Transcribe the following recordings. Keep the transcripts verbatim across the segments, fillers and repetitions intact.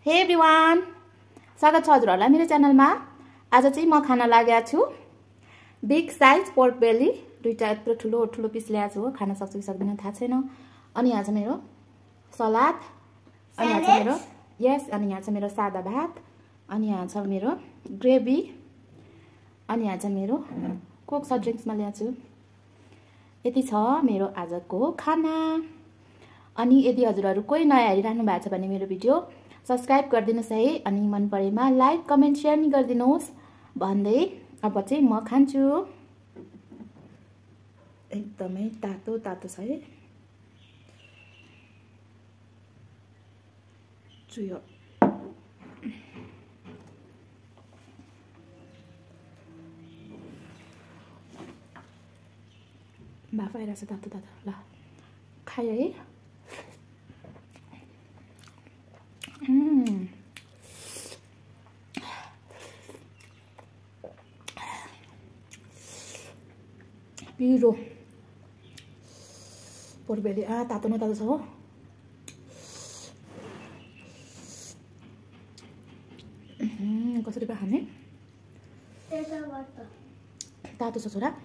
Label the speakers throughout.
Speaker 1: हे एभ्रिवान, स्वागत छ हजुरहरुलाई मेरो च्यानलमा। आज चाहिँ म खाना लागेको छु बिग साइज पोर्क बेली। दुईटा यत्रो ठुलो ठुलो पिस ल्याएको छु, खान सक्छु कि सक्दिन थाहा छैन। अनि यहाँ छ मेरो सलाद, अनि यहाँ छ मेरो यस, अनि यहाँ छ मेरो सादा भात, अनि यहाँ छ मेरो ग्रेभी, अनि यहाँ छ मेरो कोक सफ्ट ड्रिंक्समा ल्याएको छु। यति छ मेरो आजको खाना। अनि यदि हजुरहरु कोही नयाँ हेरिरहनु भएको छ भने मेरो भिडियो सब्स्क्राइब गरिदिनुस् है, अनि मन परेमा लाइक कमेन्ट शेयर नि गरिदिनुस् भन्दै अब चाहिँ म खान्छु। एकदमै तातो तातो छ है। चुयो भाफ आइरहेछ तातो तातो। ल खायो है। Mm. पिरो पोर्क बेली आ तातो न तातो छ हो। कसरी पो खाने? तातो छ छोरा।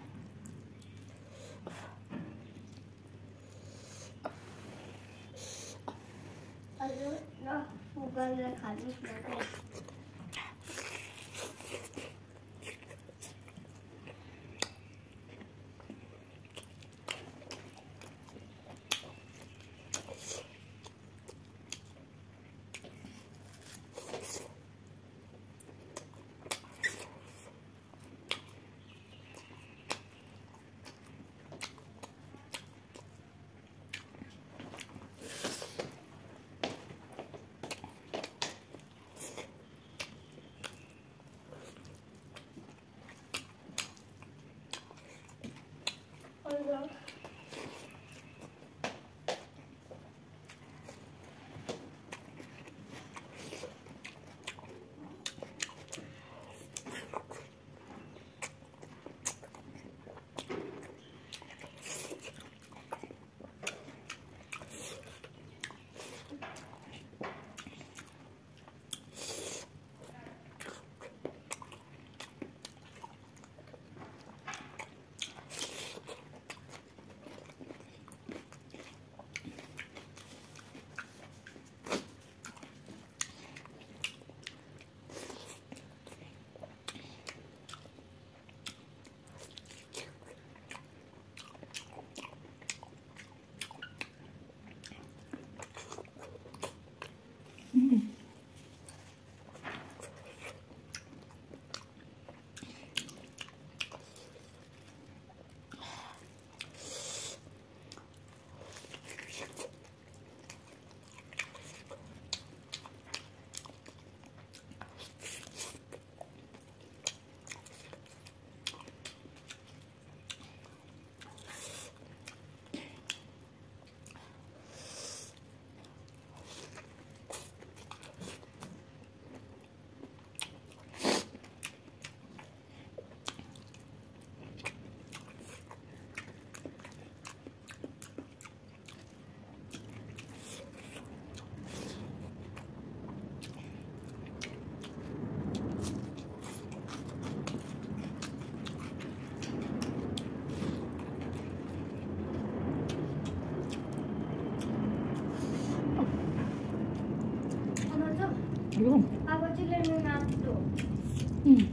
Speaker 1: Belum.
Speaker 2: Apa juga nak tu?
Speaker 1: Hmm.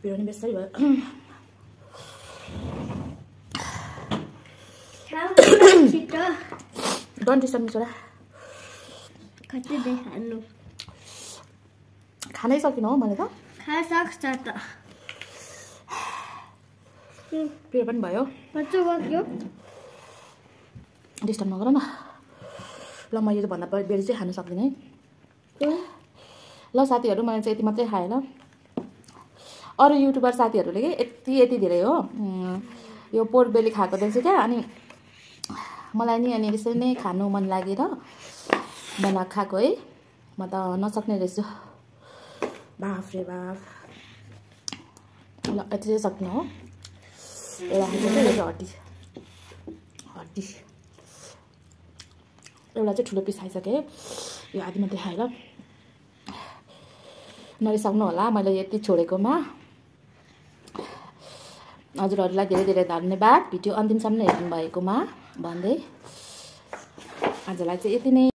Speaker 1: पिरो नि बेसरी भयो डन्टी सक्नु छोरा
Speaker 2: कति देखाउनु
Speaker 1: खानै सकिन हो मैले त
Speaker 2: खा सक्छ त
Speaker 1: पिरो पनि भयो
Speaker 2: कस्तो गयो
Speaker 1: डिस्टर्ब नगर न ल म यो भन्दा बेरी चाहिँ खानु सक्दिनँ है ल साथीहरू मैले चाहिँ यति मात्रै खाएँ ल अरू युट्युबर साथीहरूले के यति यति धेरै हो यो पोर्क बेली खाएको देख्छु क्या अनि मलाई नि अनि यसरी नै खानु मन लागेर बनाएको खाएको है म त नसक्ने रहेछु बाफ रे बाफ ल यति चाहिँ सक्नु हो एउटा खान्छ हड्डी हड्डी एउटा चाहिँ ठुलो पिस खाइसकेँ यो आधी मात्रै खाएर नरिसाउनु होला मैले यति छोडेकोमा हजुरहरूलाई धेरै धेरै धन्यवाद भिडियो अन्तिमसम्म हेर्नु भएकोमा भन्दै आजलाई चाहिँ यति नै